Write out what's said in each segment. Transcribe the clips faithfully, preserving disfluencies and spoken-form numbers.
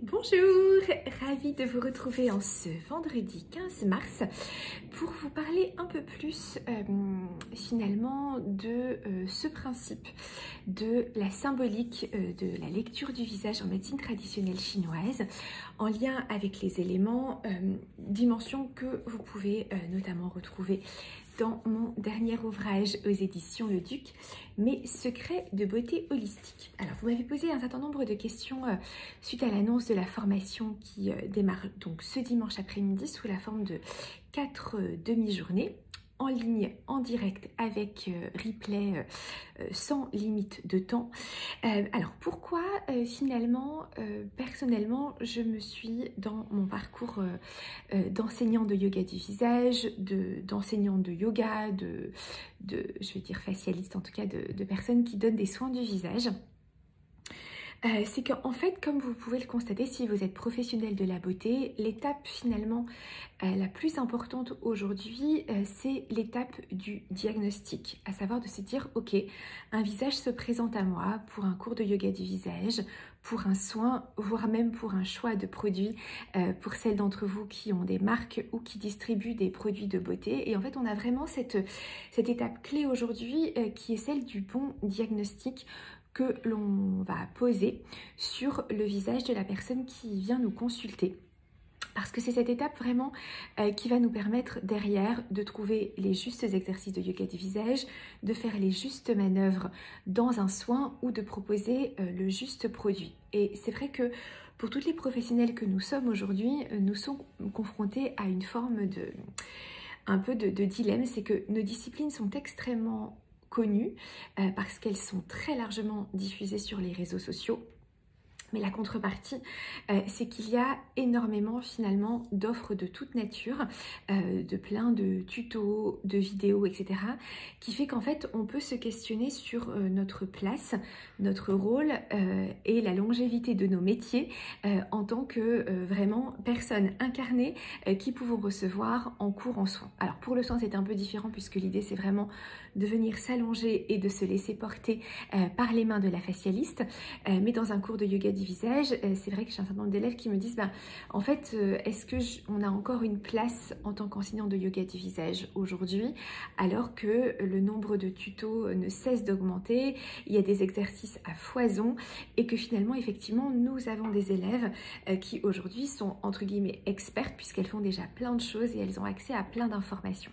Bonjour, ravie de vous retrouver en ce vendredi quinze mars pour vous parler un peu plus euh, finalement de euh, ce principe de la symbolique euh, de la lecture du visage en médecine traditionnelle chinoise en lien avec les éléments, euh, dimensions que vous pouvez euh, notamment retrouver dans mon dernier ouvrage aux éditions Le Duc, Mes secrets de beauté holistique. Alors, vous m'avez posé un certain nombre de questions euh, suite à l'annonce de la formation qui euh, démarre donc ce dimanche après-midi sous la forme de quatre euh, demi-journées en ligne, en direct, avec euh, replay euh, sans limite de temps. Euh, alors pourquoi euh, finalement, euh, personnellement, je me suis dans mon parcours euh, euh, d'enseignant de yoga du visage, de, d'enseignant de yoga, de, de, je vais dire facialiste en tout cas, de, de personnes qui donnent des soins du visage. Euh, c'est qu'en fait, comme vous pouvez le constater, si vous êtes professionnel de la beauté, l'étape finalement euh, la plus importante aujourd'hui, euh, c'est l'étape du diagnostic, à savoir de se dire, ok, un visage se présente à moi pour un cours de yoga du visage, pour un soin, voire même pour un choix de produits, euh, pour celles d'entre vous qui ont des marques ou qui distribuent des produits de beauté. Et en fait, on a vraiment cette, cette étape clé aujourd'hui euh, qui est celle du bon diagnostic que l'on va poser sur le visage de la personne qui vient nous consulter. Parce que c'est cette étape vraiment euh, qui va nous permettre derrière de trouver les justes exercices de yoga du visage, de faire les justes manœuvres dans un soin ou de proposer euh, le juste produit. Et c'est vrai que pour toutes les professionnels que nous sommes aujourd'hui, euh, nous sommes confrontés à une forme de, un peu de, de dilemme, c'est que nos disciplines sont extrêmement connues euh, parce qu'elles sont très largement diffusées sur les réseaux sociaux. Mais la contrepartie, euh, c'est qu'il y a énormément finalement d'offres de toute nature, euh, de plein de tutos, de vidéos, et cetera, qui fait qu'en fait, on peut se questionner sur euh, notre place, notre rôle euh, et la longévité de nos métiers euh, en tant que euh, vraiment personnes incarnées euh, qui pouvons recevoir en cours en soins. Alors pour le soin, c'est un peu différent puisque l'idée, c'est vraiment de venir s'allonger et de se laisser porter euh, par les mains de la facialiste, euh, mais dans un cours de yoga du visage, euh, c'est vrai que j'ai un certain nombre d'élèves qui me disent bah, en fait, euh, est-ce qu'on a encore une place en tant qu'enseignant de yoga du visage aujourd'hui, alors que le nombre de tutos ne cesse d'augmenter, il y a des exercices à foison et que finalement, effectivement, nous avons des élèves euh, qui aujourd'hui sont entre guillemets expertes puisqu'elles font déjà plein de choses et elles ont accès à plein d'informations.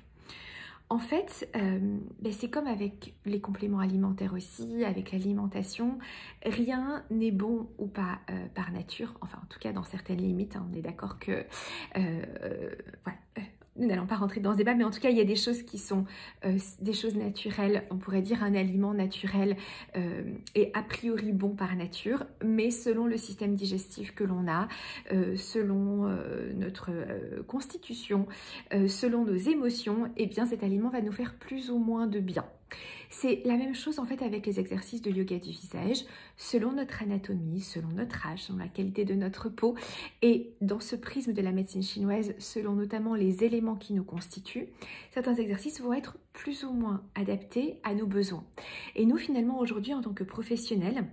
En fait, euh, ben c'est comme avec les compléments alimentaires aussi, avec l'alimentation, rien n'est bon ou pas euh, par nature, enfin en tout cas dans certaines limites, hein, on est d'accord que, euh, euh, voilà, euh, nous n'allons pas rentrer dans ce débat, mais en tout cas il y a des choses qui sont euh, des choses naturelles, on pourrait dire un aliment naturel euh, est a priori bon par nature, mais selon le système digestif que l'on a, euh, selon euh, notre euh, constitution, euh, selon nos émotions, et eh bien cet aliment va nous faire plus ou moins de bien. C'est la même chose en fait avec les exercices de yoga du visage, selon notre anatomie, selon notre âge, selon la qualité de notre peau et dans ce prisme de la médecine chinoise, selon notamment les éléments qui nous constituent, certains exercices vont être plus ou moins adaptés à nos besoins. Et nous finalement aujourd'hui en tant que professionnels,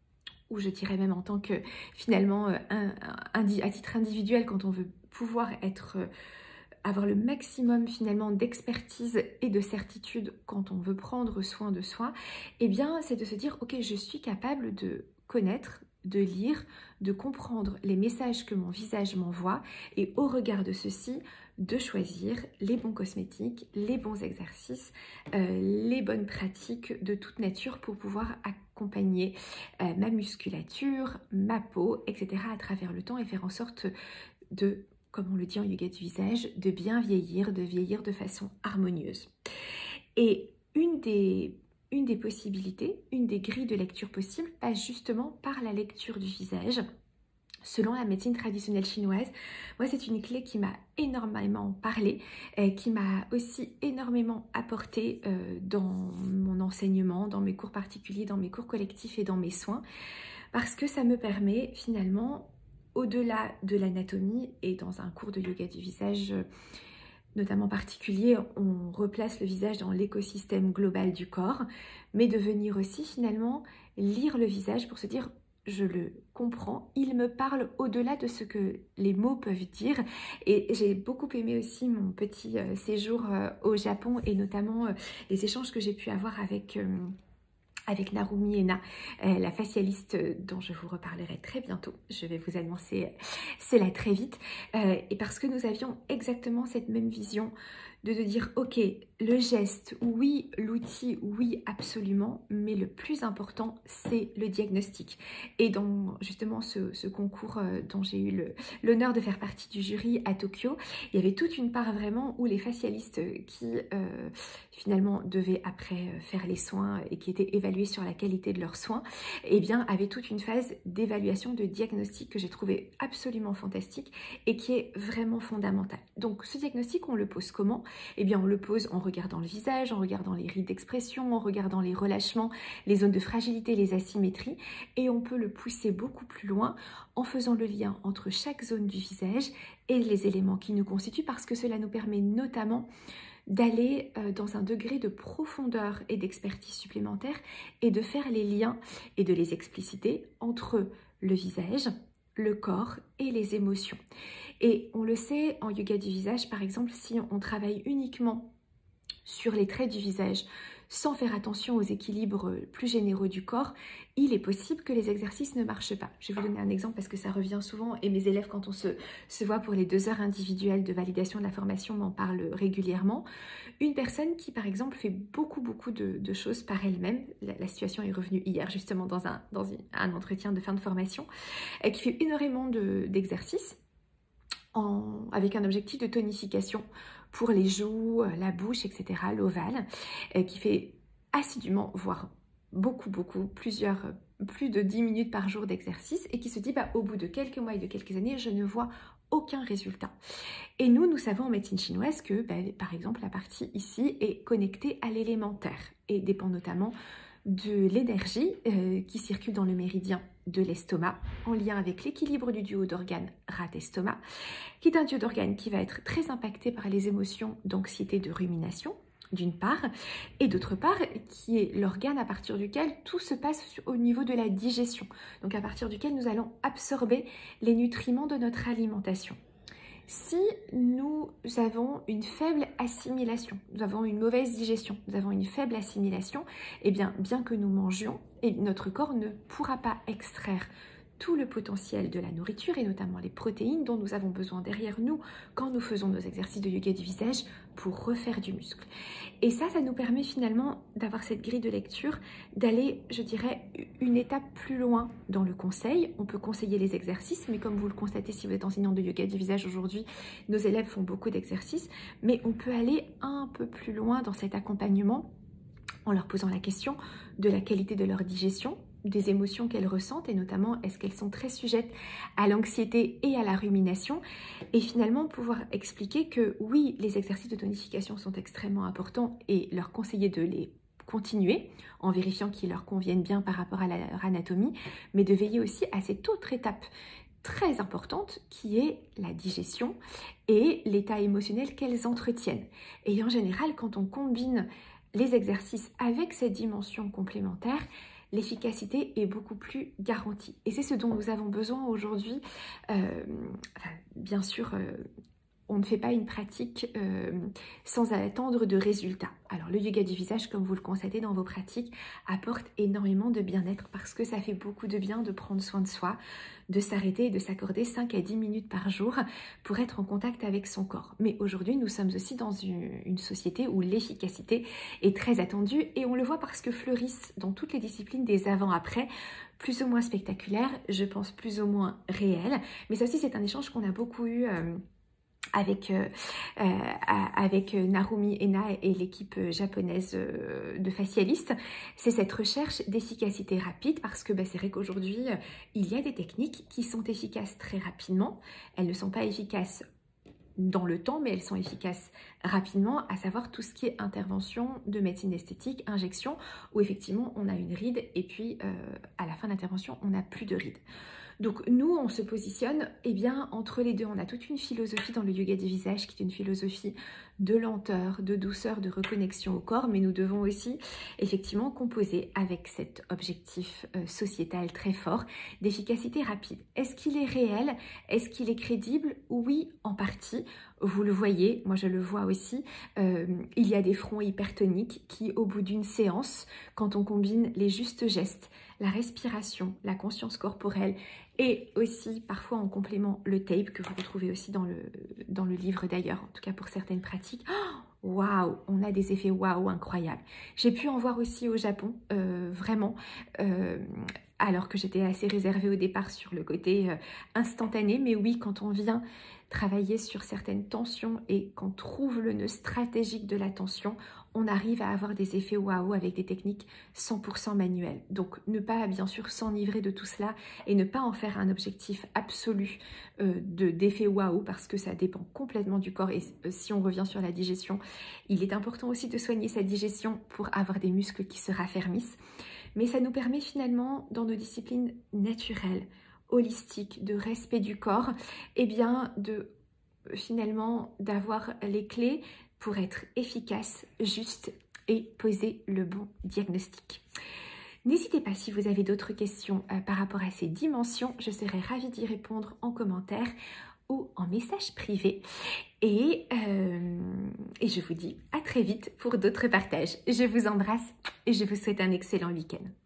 ou je dirais même en tant que finalement un, un, un, à titre individuel quand on veut pouvoir être... avoir le maximum finalement d'expertise et de certitude quand on veut prendre soin de soi, eh bien c'est de se dire ok, je suis capable de connaître, de lire, de comprendre les messages que mon visage m'envoie et au regard de ceci, de choisir les bons cosmétiques, les bons exercices, euh, les bonnes pratiques de toute nature pour pouvoir accompagner euh, ma musculature, ma peau, et cetera à travers le temps et faire en sorte de, comme on le dit en yoga du visage, de bien vieillir, de vieillir de façon harmonieuse. Et une des, une des possibilités, une des grilles de lecture possibles passe justement par la lecture du visage. Selon la médecine traditionnelle chinoise, moi c'est une clé qui m'a énormément parlé, euh, qui m'a aussi énormément apporté euh, dans mon enseignement, dans mes cours particuliers, dans mes cours collectifs et dans mes soins, parce que ça me permet finalement, au-delà de l'anatomie et dans un cours de yoga du visage notamment particulier, on replace le visage dans l'écosystème global du corps, mais de venir aussi finalement lire le visage pour se dire je le comprends, il me parle au-delà de ce que les mots peuvent dire. Et j'ai beaucoup aimé aussi mon petit euh, séjour euh, au Japon et notamment euh, les échanges que j'ai pu avoir avec... Euh, avec Narumi Ena, euh, la facialiste dont je vous reparlerai très bientôt. Je vais vous annoncer cela très vite. Euh, et parce que nous avions exactement cette même vision de, de dire, ok, le geste, oui, l'outil, oui, absolument, mais le plus important, c'est le diagnostic. Et dans justement ce, ce concours euh, dont j'ai eu l'honneur de faire partie du jury à Tokyo, il y avait toute une part vraiment où les facialistes qui euh, finalement devaient après faire les soins et qui étaient évalués sur la qualité de leurs soins, eh bien, avaient toute une phase d'évaluation de diagnostic que j'ai trouvé absolument fantastique et qui est vraiment fondamentale. Donc, ce diagnostic, on le pose comment? Eh bien, on le pose en regardant le visage, en regardant les rides d'expression, en regardant les relâchements, les zones de fragilité, les asymétries, et on peut le pousser beaucoup plus loin en faisant le lien entre chaque zone du visage et les éléments qui nous constituent, parce que cela nous permet notamment d'aller dans un degré de profondeur et d'expertise supplémentaire et de faire les liens et de les expliciter entre le visage, le corps et les émotions. Et on le sait en yoga du visage, par exemple, si on travaille uniquement sur les traits du visage sans faire attention aux équilibres plus généraux du corps, il est possible que les exercices ne marchent pas. Je vais vous donner un exemple parce que ça revient souvent et mes élèves, quand on se, se voit pour les deux heures individuelles de validation de la formation, m'en parlent régulièrement. Une personne qui, par exemple, fait beaucoup, beaucoup de, de choses par elle-même, la, la situation est revenue hier justement dans un, dans une, un entretien de fin de formation, et qui fait énormément d'exercices en, avec un objectif de tonification pour les joues, la bouche, et cetera, l'ovale, qui fait assidûment, voire beaucoup, beaucoup, plusieurs, plus de dix minutes par jour d'exercice, et qui se dit, bah, au bout de quelques mois et de quelques années, je ne vois aucun résultat. Et nous, nous savons en médecine chinoise que, bah, par exemple, la partie ici est connectée à l'élémentaire et dépend notamment de l'énergie euh, qui circule dans le méridien de l'estomac en lien avec l'équilibre du duo d'organes rat-estomac, qui est un duo d'organes qui va être très impacté par les émotions d'anxiété, de rumination, d'une part, et d'autre part, qui est l'organe à partir duquel tout se passe au niveau de la digestion, donc à partir duquel nous allons absorber les nutriments de notre alimentation. Si nous avons une faible assimilation, nous avons une mauvaise digestion, nous avons une faible assimilation, eh bien, bien que nous mangions, et notre corps ne pourra pas extraire tout le potentiel de la nourriture et notamment les protéines dont nous avons besoin derrière nous quand nous faisons nos exercices de yoga du visage pour refaire du muscle. Et ça, ça nous permet finalement d'avoir cette grille de lecture, d'aller, je dirais, une étape plus loin dans le conseil. On peut conseiller les exercices, mais comme vous le constatez si vous êtes enseignant de yoga du visage aujourd'hui, nos élèves font beaucoup d'exercices, mais on peut aller un peu plus loin dans cet accompagnement en leur posant la question de la qualité de leur digestion, des émotions qu'elles ressentent et notamment est-ce qu'elles sont très sujettes à l'anxiété et à la rumination, et finalement pouvoir expliquer que oui, les exercices de tonification sont extrêmement importants et leur conseiller de les continuer en vérifiant qu'ils leur conviennent bien par rapport à leur anatomie, mais de veiller aussi à cette autre étape très importante qui est la digestion et l'état émotionnel qu'elles entretiennent. Et en général, quand on combine les exercices avec cette dimension complémentaire, l'efficacité est beaucoup plus garantie. Et c'est ce dont nous avons besoin aujourd'hui. Euh, enfin, bien sûr, euh, on ne fait pas une pratique euh, sans attendre de résultats. Alors le yoga du visage, comme vous le constatez dans vos pratiques, apporte énormément de bien-être parce que ça fait beaucoup de bien de prendre soin de soi, de s'arrêter et de s'accorder cinq à dix minutes par jour pour être en contact avec son corps. Mais aujourd'hui, nous sommes aussi dans une, une société où l'efficacité est très attendue et on le voit parce que fleurissent dans toutes les disciplines des avant-après, plus ou moins spectaculaires, je pense plus ou moins réels. Mais ça aussi, c'est un échange qu'on a beaucoup eu euh, avec, euh, euh, avec Narumi Ena et l'équipe japonaise euh, de facialistes. C'est cette recherche d'efficacité rapide parce que bah, c'est vrai qu'aujourd'hui, euh, il y a des techniques qui sont efficaces très rapidement. Elles ne sont pas efficaces dans le temps, mais elles sont efficaces rapidement, à savoir tout ce qui est intervention de médecine esthétique, injection, où effectivement on a une ride et puis euh, à la fin de l'intervention, on n'a plus de ride. Donc nous, on se positionne eh bien, entre les deux. On a toute une philosophie dans le yoga du visage qui est une philosophie de lenteur, de douceur, de reconnexion au corps, mais nous devons aussi effectivement composer avec cet objectif euh, sociétal très fort d'efficacité rapide. Est-ce qu'il est réel? Est-ce qu'il est crédible? Oui, en partie. Vous le voyez, moi je le vois aussi, euh, il y a des fronts hypertoniques qui, au bout d'une séance, quand on combine les justes gestes, la respiration, la conscience corporelle et aussi parfois en complément le tape que vous retrouvez aussi dans le, dans le livre d'ailleurs, en tout cas pour certaines pratiques. Waouh, wow, on a des effets waouh incroyables. J'ai pu en voir aussi au Japon, euh, vraiment, euh, alors que j'étais assez réservée au départ sur le côté euh, instantané. Mais oui, quand on vient travailler sur certaines tensions et qu'on trouve le nœud stratégique de la tension, on arrive à avoir des effets waouh avec des techniques cent pour cent manuelles. Donc ne pas bien sûr s'enivrer de tout cela et ne pas en faire un objectif absolu euh, de d'effet waouh parce que ça dépend complètement du corps. Et euh, si on revient sur la digestion, il est important aussi de soigner sa digestion pour avoir des muscles qui se raffermissent. Mais ça nous permet finalement dans nos disciplines naturelles, holistiques, de respect du corps, et bien de finalement d'avoir les clés pour être efficace, juste et poser le bon diagnostic. N'hésitez pas si vous avez d'autres questions euh, par rapport à ces dimensions, je serai ravie d'y répondre en commentaire ou en message privé. Et, euh, et je vous dis à très vite pour d'autres partages. Je vous embrasse et je vous souhaite un excellent week-end.